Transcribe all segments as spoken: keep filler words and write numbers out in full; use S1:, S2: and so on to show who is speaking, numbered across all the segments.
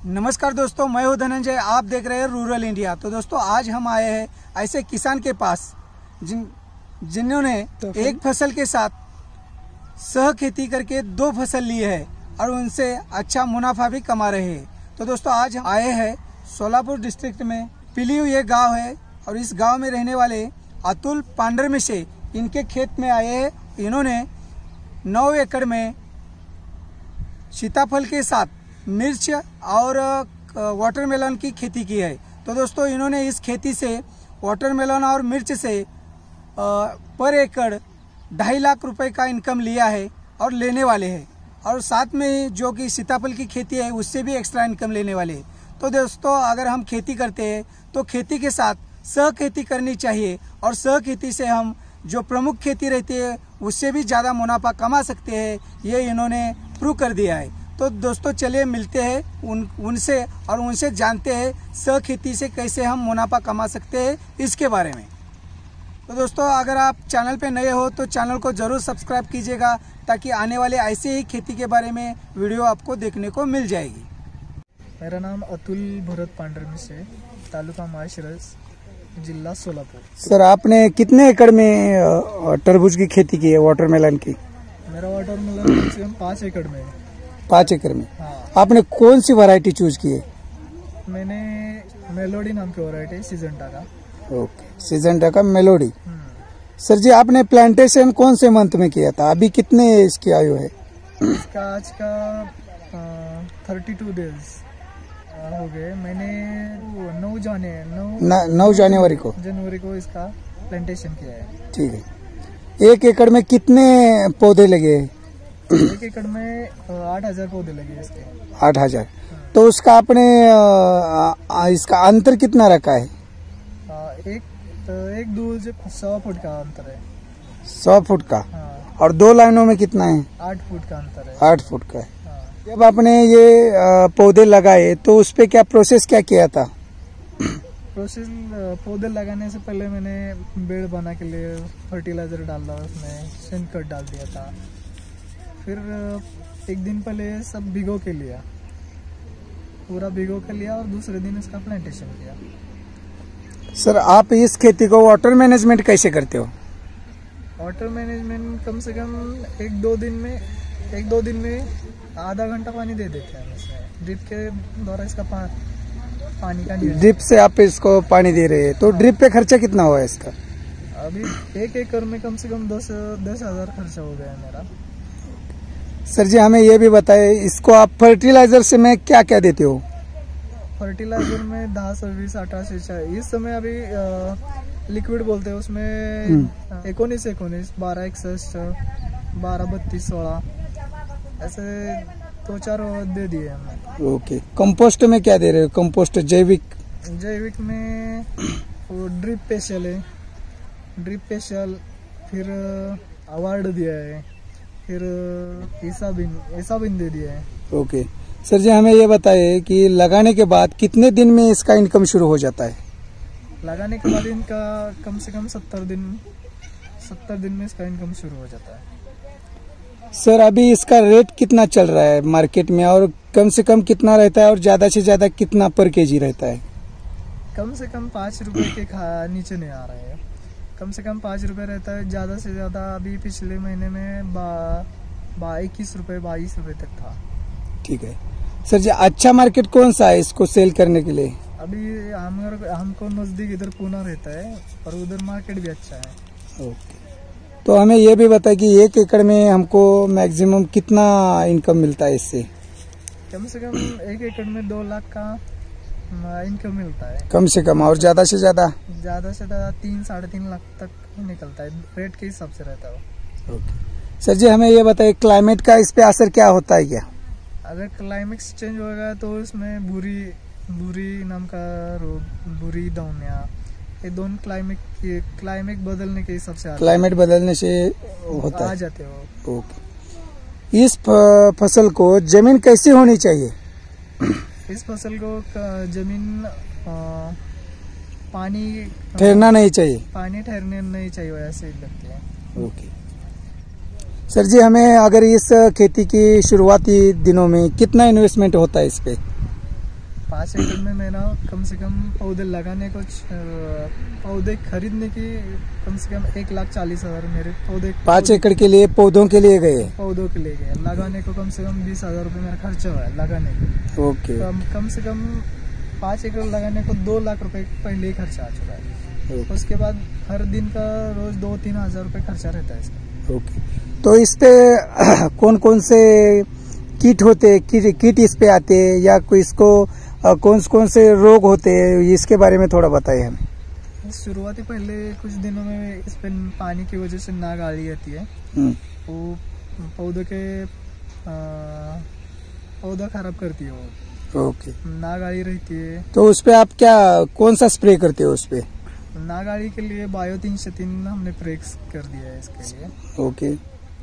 S1: नमस्कार दोस्तों, मैं हूं धनंजय। आप देख रहे हैं रूरल इंडिया। तो दोस्तों आज हम आए हैं ऐसे किसान के पास जिन जिन्होंने तो एक फसल के साथ सह खेती करके दो फसल ली है और उनसे अच्छा मुनाफा भी कमा रहे हैं। तो दोस्तों आज हम आए हैं सोलापुर डिस्ट्रिक्ट में पिलियू ये गांव है और इस गांव में रहने वाले अतुल पांडरमी से इनके खेत में आए हैं। इन्होंने नौ एकड़ में सीताफल के साथ मिर्च और वाटरमेलन की खेती की है। तो दोस्तों इन्होंने इस खेती से वाटरमेलन और मिर्च से पर एकड़ ढाई लाख रुपए का इनकम लिया है और लेने वाले हैं, और साथ में ही जो कि सीताफल की खेती है उससे भी एक्स्ट्रा इनकम लेने वाले हैं। तो दोस्तों अगर हम खेती करते हैं तो खेती के साथ सह खेती करनी चाहिए, और सह खेती से हम जो प्रमुख खेती रहती है उससे भी ज़्यादा मुनाफा कमा सकते हैं। ये इन्होंने प्रूव कर दिया है। तो दोस्तों चलिए मिलते हैं उन उनसे और उनसे जानते हैं सह खेती से कैसे हम मुनाफा कमा सकते हैं इसके बारे में। तो दोस्तों अगर आप चैनल पे नए हो तो चैनल को ज़रूर सब्सक्राइब कीजिएगा, ताकि आने वाले ऐसे ही खेती के बारे में वीडियो आपको देखने को मिल जाएगी।
S2: मेरा नाम अतुल भरत पांडरमी से, तालुका माहेश्वरस, जिला सोलापुर।
S1: सर आपने कितने एकड़ में तरबूज की खेती की है, वाटरमेलन की?
S2: मेरा वाटरमेलन पाँच एकड़ में है।
S1: पाँच एकड़ में?
S2: हाँ।
S1: आपने कौन सी वैरायटी चूज की है?
S2: मैंने मेलोडी नाम की वैरायटी सिजेंटा का।
S1: ओके, सिजेंटा का मेलोडी। सर जी आपने प्लांटेशन कौन से मंथ में किया था? अभी कितने इसकी आयु है?
S2: इसका आज का थर्टी टू डेज हो गए। मैंने नौ जाने नौ
S1: नौ जनवरी को
S2: जनवरी को इसका प्लांटेशन किया है। ठीक
S1: है। एक एकड़ में कितने पौधे लगे?
S2: एक एकड़ में आठ हजार पौधे लगे इसके।
S1: आठ हजार तो उसका आपने इसका अंतर कितना रखा है?
S2: एक एक दूर सौ फुट का अंतर है।
S1: सौ फुट का?
S2: हाँ।
S1: और दो लाइनों में कितना है?
S2: आठ फुट का अंतर है।
S1: आठ फुट का है। हाँ। जब आपने ये पौधे लगाए तो उस पे क्या प्रोसेस क्या किया था?
S2: प्रोसेस पौधे लगाने से पहले मैंने बेड बना के लिए फर्टिलाइजर डाला, उसमें शेनकट डाल दिया था। फिर एक दिन पहले सब भिगो के लिया, पूरा भिगो के लिया, और दूसरे दिन इसका प्लांटेशन किया।
S1: सर आप इस खेती को वाटर मैनेजमेंट कैसे करते हो?
S2: वाटर मैनेजमेंट कम से कम एक दो दिन में एक दो दिन में आधा घंटा पानी दे देते हैं इसमें। ड्रिप के द्वारा इसका पा, पानी का
S1: ड्रिप से आप इसको पानी दे रहे हैं, तो ड्रिप पे खर्चा कितना हुआ है इसका?
S2: अभी एक एकड़ में कम से कम दस दस हजार खर्चा हो गया है मेरा।
S1: सर जी हमें ये भी बताए, इसको आप फर्टिलाइजर से में क्या क्या देते हो?
S2: फर्टिलाइजर में दस बीस अठासी इस समय अभी लिक्विड बोलते हैं, उसमें इक्कीस इक्कीस बारह इकसठ बारह बत्तीस सोलह ऐसे दो चार दे दिए हमने।
S1: ओके। कंपोस्ट में क्या दे रहे हो? कंपोस्ट जैविक?
S2: जैविक में वो ड्रिप स्पेशल है, ड्रिप स्पेशल, फिर अवार्ड दिया है, फिर ऐसा बिन ऐसा बिन दे दिया है।
S1: ओके। सर जी हमें ये बताइए कि लगाने के बाद कितने दिन में इसका इनकम शुरू हो जाता है?
S2: लगाने के बाद इनका कम से कम सत्तर दिन सत्तर दिन में इसका इनकम शुरू हो जाता है।
S1: सर अभी इसका रेट कितना चल रहा है मार्केट में, और कम से कम कितना रहता है, और ज्यादा से ज्यादा कितना पर केजी रहता है?
S2: कम से कम पाँच रुपए के खा नीचे नहीं आ रहा है। कम से कम पाँच रुपए रहता है, ज़्यादा से ज़्यादा अभी पिछले महीने में बा बा इक्कीस रुपये बाईस रुपये तक था।
S1: ठीक है। सर जी अच्छा मार्केट कौन सा है इसको सेल करने के लिए?
S2: अभी हम हमको नज़दीक इधर पूना रहता है, और उधर मार्केट भी अच्छा है।
S1: ओके। तो हमें ये भी बताए कि एक एकड़ में हमको मैक्सिमम कितना इनकम मिलता है इससे?
S2: कम से कम एक एकड़ में दो लाख का इनकम मिलता है, कम
S1: से कम। और ज्यादा से ज्यादा?
S2: ज्यादा से ज्यादा तीन साढ़े तीन लाख तक निकलता है, रेट के हिसाब से रहता है।
S1: ओके। सर जी हमें ये बताइए क्लाइमेट का इस पे असर क्या होता है क्या?
S2: अगर क्लाइमेट चेंज होगा तो इसमें बुरी बुरी नाम का रोग, बुरी दौनिया, ये दोनों क्लाइमेट क्लाइमेट बदलने के हिसाब से
S1: क्लाइमेट बदलने से होता
S2: आ
S1: है।
S2: जाते हो।
S1: ओके। इस फसल को जमीन कैसी होनी चाहिए?
S2: इस फसल को जमीन आ, पानी
S1: ठहरना नहीं चाहिए,
S2: पानी ठहरने नहीं चाहिए, ऐसे ही लगती है।
S1: ओके। सर जी हमें अगर इस खेती की शुरुआती दिनों में कितना इन्वेस्टमेंट होता है इस पे?
S2: पाँच एकड़ में मैं ना कम से कम पौधे लगाने को अ, पौधे खरीदने की कम से कम एक लाख चालीस हजार मेरे पौधे
S1: पाँच एकड़ के लिए पौधों के लिए गए।
S2: पौधों के लिए गए। लगाने को कम से कम बीस हजार रुपये मेरा खर्चा हुआ है लगाने को।
S1: ओके
S2: कम कम से कम पाँच एकड़ लगाने को दो लाख रुपए पहले ही खर्चा आ चुका है।
S1: ओके।
S2: उसके बाद हर दिन का रोज दो तीन हजार रुपये खर्चा रहता है इसका।
S1: ओके, तो इस पे कौन कौन से कीट होते हैं, कीट कीट इस पे आते हैं या कोई इसको अ, कौन कौन से रोग होते हैं, इसके बारे में थोड़ा बताइए हमें।
S2: शुरुआती पहले कुछ दिनों में इस पे पानी की वजह से नाग आड़ी रहती है।
S1: हम्म,
S2: वो पौधों के अ, पौधा खराब करती है वो।
S1: ओके।
S2: नाग आड़ी रहती है
S1: तो उस पे आप क्या कौन सा स्प्रे करते हो उस पे?
S2: नाग आड़ी के लिए बायो तीन से तीन हमने प्रेक्स कर दिया है इसके लिए।
S1: ओके,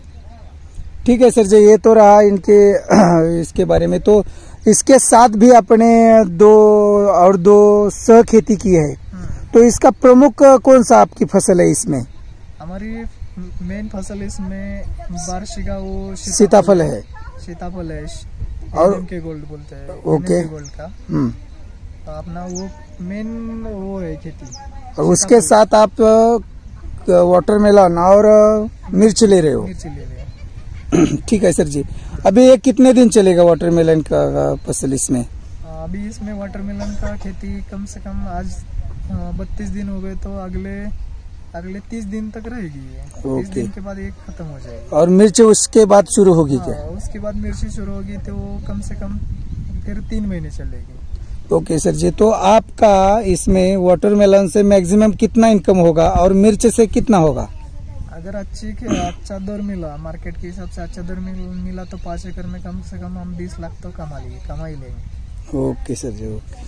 S1: ठीक है सर जी, ये तो रहा इनके इसके बारे में। तो इसके साथ भी अपने दो और दो सह खेती की है, तो इसका प्रमुख कौन सा आपकी फसल है इसमें?
S2: हमारी मेन फसल इसमें वार्षिका वो
S1: सीताफल है।
S2: सीताफल है
S1: और
S2: और के गोल्ड बोलते हैं।
S1: ओके।
S2: गोल्ड का
S1: हम्म,
S2: तो अपना वो मेन वो है खेती।
S1: और उसके साथ आप वाटरमेलन और अ, मिर्च ले रहे हो।
S2: मिर्च ले रहे हैं।
S1: ठीक है सर जी, अभी ये कितने दिन चलेगा वाटरमेलन का फसल इसमें?
S2: अभी इसमें वाटरमेलन का खेती कम से कम आज बत्तीस दिन हो गए, तो अगले अगले तीस दिन तक रहेगी ये। तीस
S1: ओके।
S2: दिन के बाद ये खत्म हो जाएगी।
S1: और मिर्च उसके बाद शुरू होगी क्या?
S2: हाँ, उसके बाद मिर्ची शुरू होगी तो वो कम से कम फिर तीन महीने चलेगी।
S1: ओके सर जी, तो आपका इसमें वाटरमेलन से मैक्सिमम कितना इनकम होगा और मिर्च से कितना होगा?
S2: अगर अच्छी के अच्छा दर मिला, मार्केट के हिसाब से अच्छा दर मिल, मिला तो पाँच एकड़ में कम से कम हम बीस लाख तो कमा लेंगे कमा ही लेंगे।
S1: Okay sir ji, okay.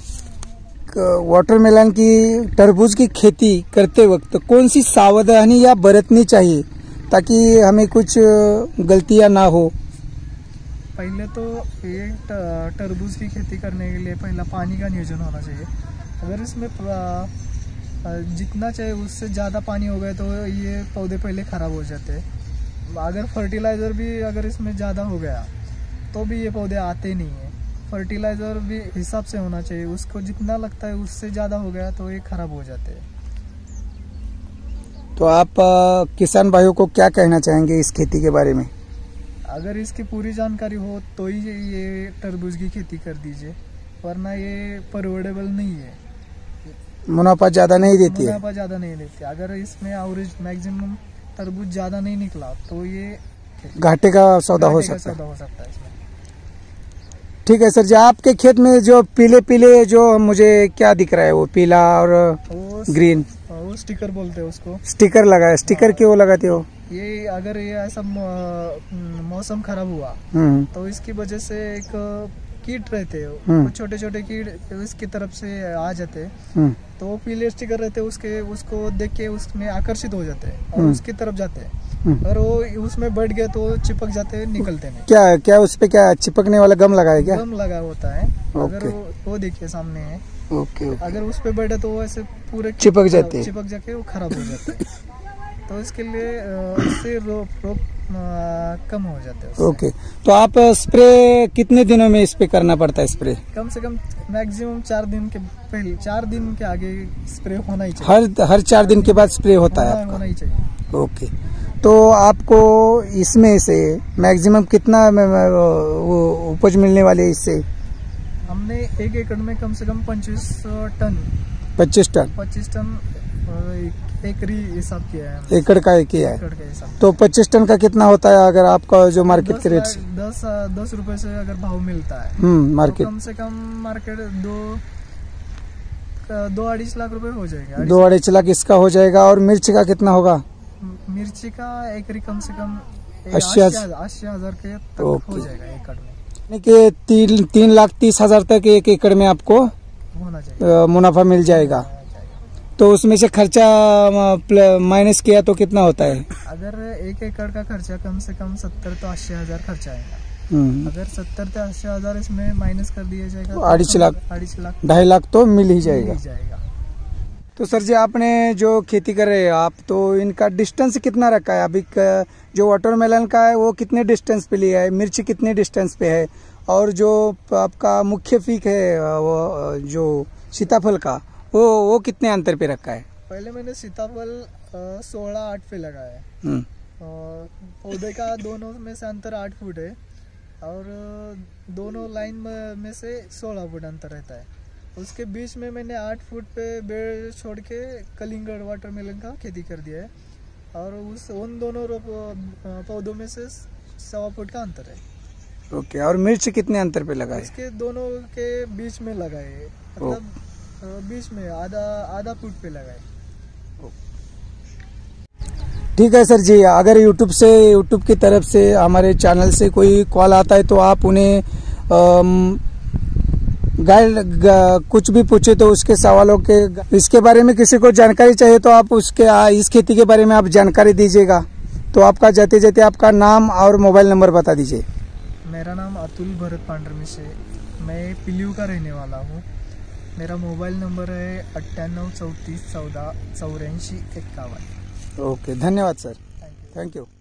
S1: Watermelon की तरबूज की खेती करते वक्त कौन सी सावधानी या बरतनी चाहिए ताकि हमें कुछ गलतियां ना हो?
S2: पहले तो ये ट- तरबूज की खेती करने के लिए पहला पानी का नियोजन होना चाहिए। अगर इसमें प- जितना चाहिए उससे ज़्यादा पानी हो गया तो ये पौधे पहले ख़राब हो जाते हैं। अगर फर्टिलाइज़र भी अगर इसमें ज़्यादा हो गया तो भी ये पौधे आते नहीं हैं। फर्टिलाइज़र भी हिसाब से होना चाहिए, उसको जितना लगता है उससे ज़्यादा हो गया तो ये ख़राब हो जाते हैं।
S1: तो आप अ, किसान भाइयों को क्या कहना चाहेंगे इस खेती के बारे में?
S2: अगर इसकी पूरी जानकारी हो तो ही ये तरबूज की खेती कर दीजिए, वरना ये परवडेबल नहीं है।
S1: मुनाफा ज्यादा नहीं देती है।
S2: मुनाफा ज़्यादा नहीं देती। अगर इसमें एवरेज मैक्सिमम तरबूज ज़्यादा नहीं निकला तो ये
S1: घाटे का सौदा हो
S2: घाटे का
S1: सकता है।
S2: सौदा हो सकता है इसमें।
S1: ठीक है सर जी, आपके खेत में जो पीले पीले जो मुझे क्या दिख रहा है वो पीला और
S2: वो
S1: ग्रीन
S2: वो स्टिकर बोलते हैं उसको।
S1: स्टिकर लगा है, स्टिकर क्यों लगाते हो?
S2: ये अगर ये ऐसा मौ- मौसम खराब हुआ
S1: हम्म,
S2: तो इसकी वजह से एक कीट रहते हैं,
S1: हम्म।
S2: वो छोटे छोटे कीट इसकी तरफ से आ जाते हैं,
S1: हम्म,
S2: तो वो पीले स्टिकर रहते हैं उसके उसको देख के उसमें आकर्षित हो जाते हैं और
S1: हम्म।
S2: उसकी तरफ जाते हैं।
S1: हम्म।
S2: और वो उसमें बैठ गए तो चिपक जाते हैं, निकलते नहीं।
S1: क्या क्या उस पे क्या चिपकने वाला गम लगा है क्या?
S2: गम लगा होता है। अगर
S1: ओके।
S2: वो, वो देखिए सामने है,
S1: ओके ओके।
S2: अगर उस पे बैठे तो वो ऐसे पूरे
S1: चिपक जाते हैं।
S2: चिपक जाके वो खराब हो जाते हैं। तो इसके लिए अ, इससे रोक रोक अ, कम हो जाते हैं उससे।
S1: ओके, तो आप स्प्रे कितने दिनों में इस पे करना पड़ता है स्प्रे?
S2: कम से कम मैक्सिमम चार दिन के पहले चार दिन के आगे स्प्रे होना ही चाहिए।
S1: हर हर चार दिन के बाद स्प्रे होता है
S2: होना,
S1: आपका?
S2: होना ही चाहिए।
S1: ओके, तो आपको इसमें से मैक्सिमम कितना में- में वो उपज मिलने वाली है इससे?
S2: हमने एक एकड़ में कम से कम पच्चीस टन
S1: पच्चीस टन
S2: पच्चीस टन अ, एक- एकरी हिसाब किया है हमने।
S1: एकड़ का किया है।
S2: एकड़ का हिसाब
S1: तो पच्चीस टन का कितना होता है अगर आपका जो मार्केट
S2: दस
S1: के रेट
S2: लाख-
S1: से?
S2: दस दस रुपए से अगर भाव मिलता है
S1: हम्म,
S2: तो
S1: मार्केट
S2: कम से कम मार्केट दो दो अढ़ाई लाख रुपए हो जाएगा।
S1: दो अढ़ाई लाख इसका हो जाएगा। और मिर्च का कितना होगा?
S2: मिर्ची का एकरी कम से कम
S1: अस्सी
S2: अस्सी
S1: हजार-
S2: अस्सी हजार के तक
S1: ओके।
S2: हो जाएगा एकड़ में।
S1: यानी कि तीन तीन लाख तीस हजार तक एक एकड़ में आपको
S2: होना चाहिए।
S1: अ, मुनाफा मिल जाएगा। तो उसमें से खर्चा माइनस किया तो कितना होता है?
S2: अगर एक एकड़ का खर्चा कम से कम सत्तर तो अस्सी हजार खर्चा आएगा।
S1: हम्म,
S2: अगर सत्तर से अस्सी हजार इसमें माइनस कर दिया जाएगा तो
S1: अढ़ाई लाख।
S2: अढ़ाई लाख
S1: ढाई लाख तो मिल ही
S2: मिल
S1: जाएगा।
S2: ही जाएगा।
S1: तो सर जी, आपने जो खेती कर रहे हैं आप, तो इनका डिस्टेंस कितना रखा है? अभी क- जो वाटरमेलन का है वो कितने डिस्टेंस पे लिया है? मिर्ची कितने डिस्टेंस पे है? और जो आपका मुख्य पीक है अ, वो अ, जो सीताफल का वो वो कितने अंतर पे रखा है?
S2: पहले मैंने सीताफल सोलह आठ पे लगाया है
S1: हम्म,
S2: और पौधे का दोनों में से अंतर आठ फुट है और दोनों लाइन में में से सोलह फुट अंतर रहता है। उसके बीच में मैंने आठ फुट पे बेड़ छोड़ के कलिंगड़ वाटरमेलन का खेती कर दिया है और उस उन दोनों रोप पौधों में से सवा फुट का अंतर है।
S1: ओके। और मिर्च कितने अंतर पे लगा है?
S2: इसके दोनों के बीच में लगाए है, मतलब अ, बीच में आधा आधा फुट पे लगाए।
S1: ठीक है सर जी, अगर यूट्यूब से यूट्यूब की तरफ से हमारे चैनल से कोई कॉल आता है तो आप उन्हें गाइड कुछ भी पूछे तो उसके सवालों के इसके बारे में किसी को जानकारी चाहिए तो आप उसके आ, इस खेती के बारे में आप जानकारी दीजिएगा। तो आपका जाते जाते आपका नाम और मोबाइल नंबर बता दीजिए।
S2: मेरा नाम अतुल भरत पांडरमिशे, मैं पिलियू का रहने वाला हूँ। मेरा मोबाइल नंबर है अट्ठानवे चौंतीस चौदह चौरासी इक्यावन।
S1: ओके, धन्यवाद sir,
S2: thank you.
S1: Thank you.